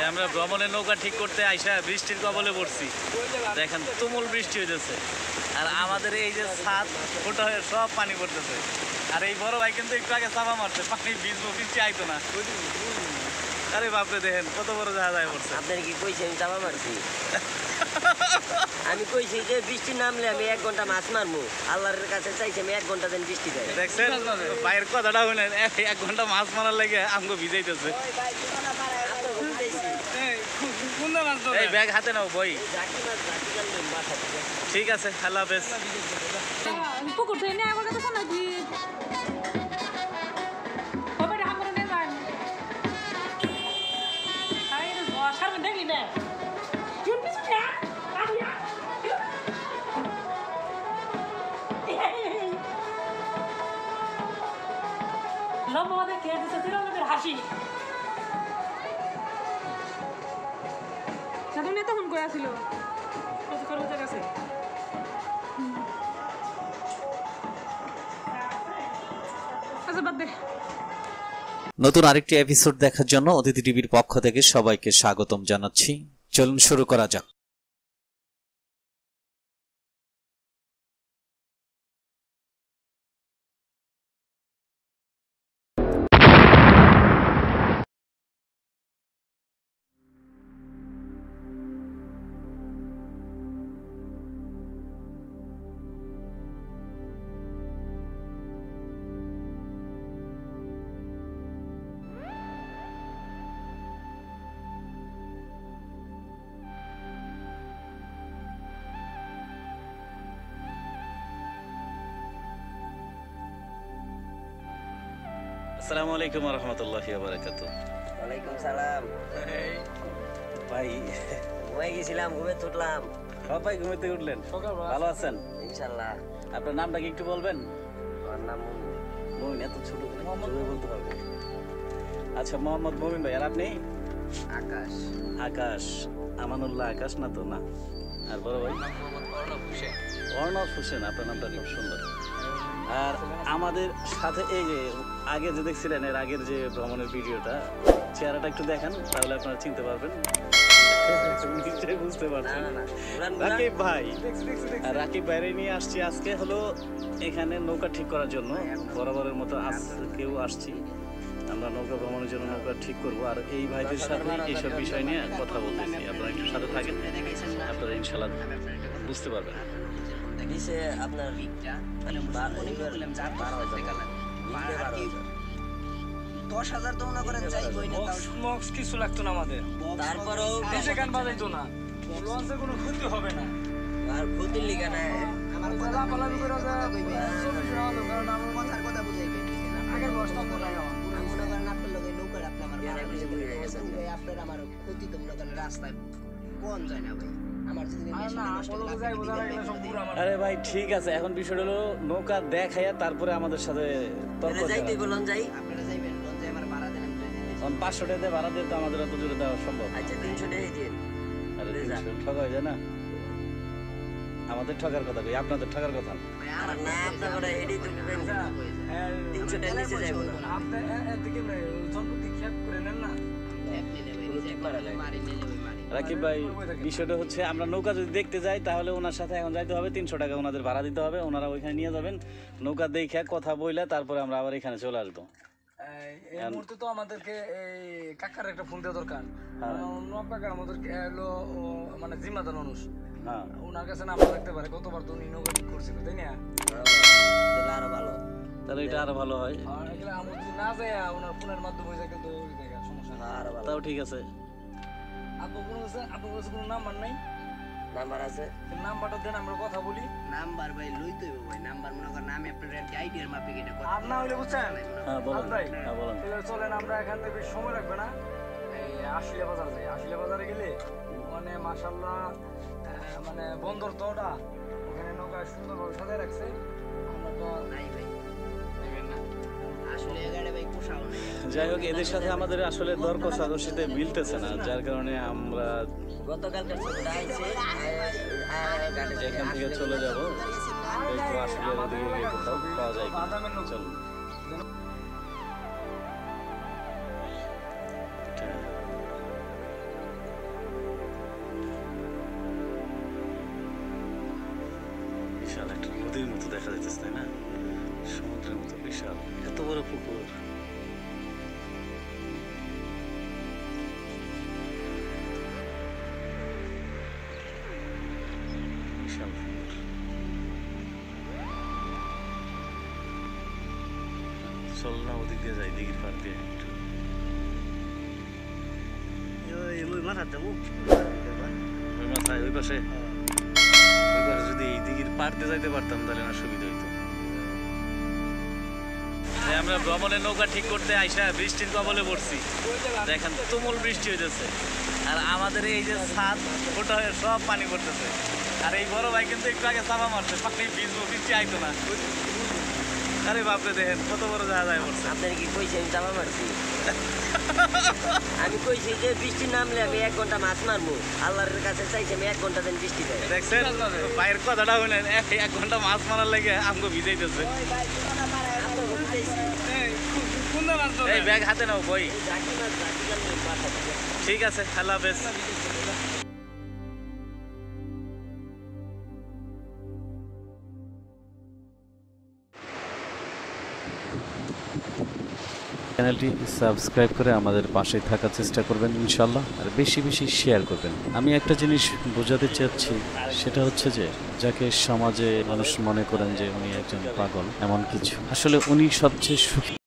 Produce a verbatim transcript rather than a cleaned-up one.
আমরা ভ্রমণের নৌকা ঠিক করতে আইসা বৃষ্টির কবলে পড়ছি। দেখেন তুমুল বৃষ্টি হইতেছে, আর আমাদের এই যে ছাদ ফোটা হয়ে সব পানি পড়তেছে। আর এই বড় ভাই কিন্তু একটু আগে চাপা মারছে, পানি ভিজবো বৃষ্টি আইতো না। আরে বাপরে দেখেন কত বড় জাহাজ আয় পড়ছে। আপনার কি কইছে আমি চাপা মারছি? আমি কইছি যে বৃষ্টি নামলে আমি এক ঘন্টা মাছ মারবো, আল্লাহর কাছে চাইছি আমি এক ঘন্টা দিন বৃষ্টি দেয়। দেখছেন ভাইয়ের কথাটা শুনেন, এক ঘন্টা মাছ মারার লাগে আমগো ভিজাইতেছে। এই ব্যাগ হাতে নাও বই। ঠিক আছে, আল্লাহ হাফেজ। পুকুর থেকে নিয়ে আমার কাছে নাকি দেখলি না লম্বা খেয়ে দিচ্ছে তিরঙ্গের হাসি। সাধু নেতা ফোন করে আসছিল খরচের কাছে। আচ্ছা বাদ দে। নতুন আরেকটি এপিসোড দেখার জন্য অতিথি টিভির পক্ষ থেকে সবাইকে স্বাগতম জানাচ্ছি। চলুন শুরু করা যাক। আসসালামু আলাইকুম ওয়া রাহমাতুল্লাহি ওয়া বারাকাতুহু। ওয়ালাইকুম সালাম। ভাই ঘুমাই গেছিলাম, ঘুমে উঠলাম। সবাই ঘুমাতে উঠলেন? ভালো আছেন ইনশাআল্লাহ। আপনার নামটা কি একটু বলবেন? আমার নাম মুমিন। এত ছোট করে বলতে হবে? আচ্ছা, মোহাম্মদ মুমিন ভাই। আর আপনি? আকাশ। আকাশ। আমানুল্লাহ আকাশ না তো? না। আর বড় ভাই? অর্ণব হোসেন। অর্ণব হোসেন, আপনার নামটা খুব সুন্দর। আর আমাদের সাথে এই যে আগে যে দেখছিলেন, এর আগের যে ভ্রমণের ভিডিওটা, চেহারাটা একটু দেখেন, তাহলে আপনারা চিনতে পারবেন, নিশ্চয়ই বুঝতে পারছেন। রাকিব ভাই, রাকিব বাইরে নিয়ে আসছি আজকে হলো এখানে নৌকা ঠিক করার জন্য। বরাবরের মতো আজকেও আসছি, আমরা নৌকা ভ্রমণের জন্য নৌকা ঠিক করবো। আর এই ভাইদের সাথে এইসব বিষয় নিয়ে কথা বলতেছি। আপনারা একটু সাথে থাকেন, আপনারা ইনশাল্লাহ বুঝতে পারবেন। দিছে আপনার দশ হাজার তো মনে করেন চাইবই না, বক্স কিছু লাগতো না আমাদের। তারপরেও দেশে গান বাজাইতো না, লঞ্চে কোনো ক্ষতি হবে না। আর ক্ষতির লিগা না আমার কথা পালাবি করে কারণ আমার কথার কথা বুঝাইবে। আগের বসতাম তো নাই আমার মনে করেন আপনার লোকের নৌকার আপনি আমার আপনার আমার ক্ষতি তো মনে করেন রাস্তায় কোন যায় না ভাই। আরে ভাই ঠিক আছে, এখন বিষয়টা হলো নৌকা দেখাইয়া তারপরে আমাদের সাথে তর্ক যাইতে বলুন যাই। আপনারা যাইবেন লঞ্চে আমার ভাড়া দেন, আমি পাঁচশো টাকা দিয়ে ভাড়া দিতে আমাদের এত জোরে দেওয়া সম্ভব? আচ্ছা তিনশো টাকা দিন। আরে তিনশো ঠকা হয়ে যায় না? আমাদের ঠকার কথা কই, আপনাদের ঠকার কথা না। আপনার করে এডি তো তিনশো টাকা নিচে যাইবো না। আপনি এদিকে সম্পত্তি খেপ করে নেন না। রাকিব ভাই, বিষয়টা হচ্ছে আমরা নৌকা যদি দেখতে যাই তাহলে ওনার সাথে এখন যাইতে হবে, তিনশো টাকা ওনাদের ভাড়া দিতে হবে। ওনারা ওইখানে নিয়ে যাবেন, নৌকা দেখে কথা বইলে তারপরে আমরা আবার এখানে চলে আসবো। এই মুহূর্তে তো আমাদেরকে এই কাকার একটা ফোন দেওয়া দরকার। নব কাকা আমাদেরকে এলো মানে জিম্মাদার মানুষ, হ্যাঁ ওনার কাছে নাম রাখতে পারে। কতবার তো উনি নৌকা ঠিক করছিল, তাই না? তাহলে আরো ভালো, তাহলে এটা আরো ভালো হয়। আর এগুলো আমরা যদি না যাই ওনার ফোনের মাধ্যমে যায় কিন্তু সমস্যা না। আরো ভালো, তাও ঠিক আছে। আপনার কোনো কাছে আপনার কাছে কোনো নাম্বার নাই? নাম্বার আছে, নাম্বারটা দেন, আমরা কথা বলি। নাম্বার ভাই লইতে হবে ভাই। নাম্বার মনে করেন আমি আপনার আইডিয়ার মাপে এটা কথা আর না হইলে বুঝছেন। হ্যাঁ বলেন, ভাই হ্যাঁ বলেন। তাহলে চলেন আমরা এখান থেকে বেশি সময় লাগবে না, এই আশুলিয়া বাজার যাই। আশুলিয়া বাজারে গেলে মানে মাশাআল্লাহ মানে বন্দর তো ওটা, ওখানে নৌকা সুন্দরভাবে সাজায় রাখছে। আমরা তো নাই ভাই, দেখেন না আসলে এগারে ভাই পোষাও নেই। যাই হোক, এদের সাথে আমাদের আসলে দর কষাকষিতে মিলতেছে না, যার কারণে আমরা গতকালকার ছোটটা আইছে এখান থেকে চলে যাবো। একটু আশুলিয়ার দিকে গিয়ে কোথাও পাওয়া যায় কিনা। চল দেখা যাইতেছে তাই না? সমুদ্রের মতো বিশাল এত বড় পুকুর। বিশাল পুকুর। চল না ওদিক দিয়ে যাই, দিঘির পার দিয়ে একটু। ওই মাথার যাবো ওই মাথায় ওই পাশে ওই পাশে যদি এই দিঘির পার দিয়ে যাইতে পারতাম তাহলে না সুবিধা হইতো। যে আমরা ভ্রমণের নৌকা ঠিক করতে আইসা বৃষ্টির কবলে পড়ছি, দেখেন তুমুল বৃষ্টি হইতেছে আর আমাদের এই যে ছাদ ওটা হয়ে সব পানি পড়তেছে। আর এই বড় ভাই কিন্তু একটু আগে চাপা মারছে, পানি ভিজবো, বৃষ্টি আইতো না। আরে বাপরে দেখেন কত বড় জায়গায় পড়ছে। আপনার কি কইছে আমি চাপা মারছি? আমি কইছি যে বৃষ্টি নামলে আমি এক ঘন্টা মাছ মারবো, আল্লাহর কাছে চাইছি আমি এক ঘন্টা দিন বৃষ্টি পাই। দেখছেন ভাইয়ের কথাটা শুনেন, এক ঘন্টা মাছ মারার লাগে আমগো ভিজাইতেছে। এই ব্যাগ হাতে নাও বই। ঠিক আছে, আল্লাহ হাফেজ। চ্যানেলটি সাবস্ক্রাইব করে আমাদের পাশে থাকার চেষ্টা করবেন ইনশাল্লাহ, আর বেশি বেশি শেয়ার করবেন। আমি একটা জিনিস বোঝাতে চাচ্ছি, সেটা হচ্ছে যে যাকে সমাজে মানুষ মনে করেন যে উনি একজন পাগল এমন কিছু, আসলে উনি সবচেয়ে সুখী।